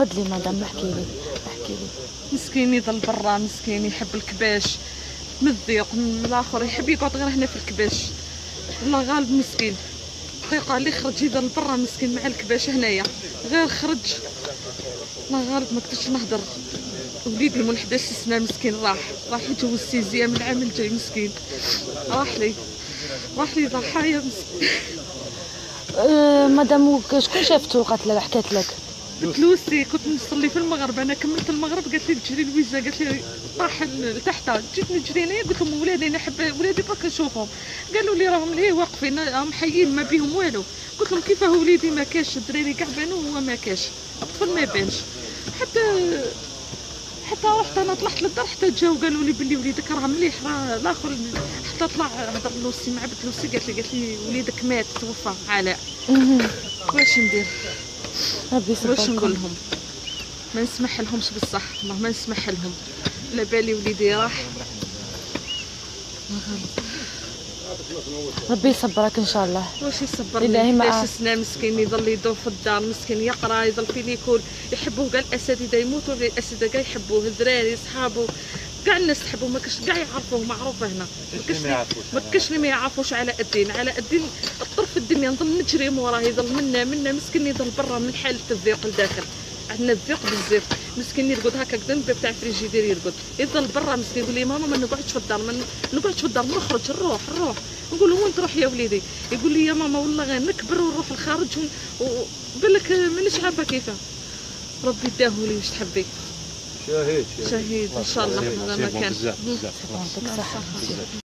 تفضلي مدام، احكي لي. مسكين يضل برا، مسكين يحب الكباش من الضيق، من الاخر يحب يقعد غير هنا في الكباش. الله غالب مسكين، دقيقه اللي خرج يضل برا مسكين مع الكباش هنايا، غير خرج الله غالب ما قدرتش نهضر. وليدي من 11 سنه مسكين راح يتجوز سيزيام من العام الجاي مسكين، راح لي ضحايا مسكين. مدام شكون شافته قالت لك حكات لك؟ قلت لوسي كنت نصلي في المغرب، انا كملت المغرب قالت لي تجري لويزا، قالت لي طاح لتحت، جيت نجري انايا قلت لهم ولادي انا نحب ولادي برك نشوفهم، قالوا لي راهم ليه واقفين راهم حيين ما بيهم والو. قلت لهم كيفاه وليدي ما كاش، الدراري كاع بانوا وهو ما كاش، الطفل ما بانش. حتى رحت انا طلعت للدار حتى جاو قالوا لي بلي وليدك راه مليح، راه الاخر حتى طلع هضر لوسي مع بنت لوسي قالت لي وليدك مات توفى علاء. واش ندير؟ ربي يصبركم. واش نقول لهم؟ ما نسمح لهمش بصح، والله ما نسمح لهم. على بالي وليدي راح. ربي يصبرك ان شاء الله. واش يصبر لله لي؟ 11 معاه. سنه مسكين يضل يدور في الدار، مسكين يقرا يضل في ليكول، يحبوه كاع الاساتذه يموتوا عليه، الاساتذه كاع يحبوه، الدراري صحابو كاع الناس تحبوه، ما كاش كاع يعرفوه، معروفه هنا. ما كاش اللي ما يعرفوش علاء الدين. علاء الدين الطرف الدنيا نضل نجري موراه، يضل منا مسكين يضل برا من حاله الضيق لداخل. عندنا الضيق بزاف، مسكين يرقد هكا قدام الباب تاع الفريجيدير يضل برا مسكين، يقول لي ماما ما نقعدش في الدار، ما نقعدش في الدار، نخرج نروح. نقول له وين تروح يا وليدي؟ يقول لي يا ماما والله غير نكبر ونروح الخارج وبالك مانيش عارفه كيفاه. ربي يداه لي واش تحبي. شهيد ان شاء الله هذا ما كان. بزاف.